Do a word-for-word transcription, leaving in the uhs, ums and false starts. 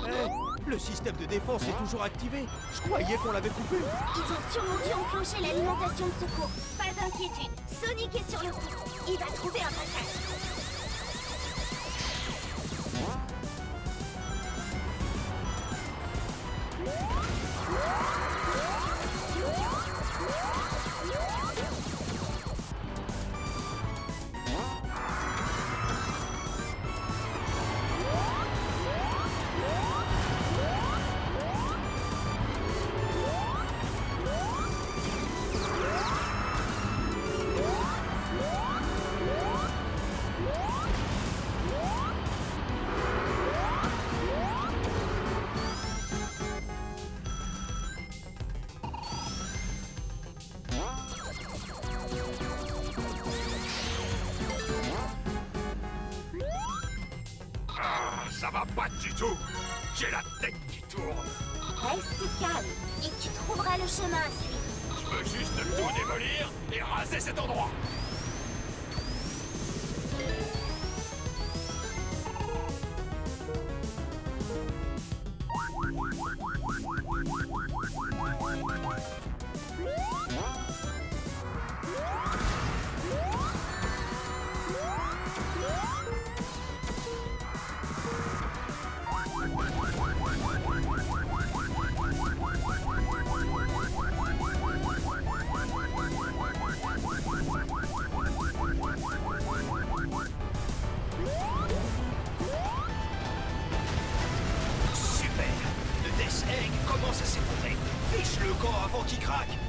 Eh, le système de défense est toujours activé. Je croyais qu'on l'avait coupé. Ils ont sûrement dû enclencher l'alimentation de secours. Pas d'inquiétude, Sonic est sur le coup. Il va trouver un passage. Ça va pas du tout. J'ai la tête qui tourne. Reste calme et tu trouveras le chemin à suivre. Je veux juste tout démolir et raser cet endroit. Super! Le Death Egg commence à s'effondrer. Fiche le camp avant qu'il craque.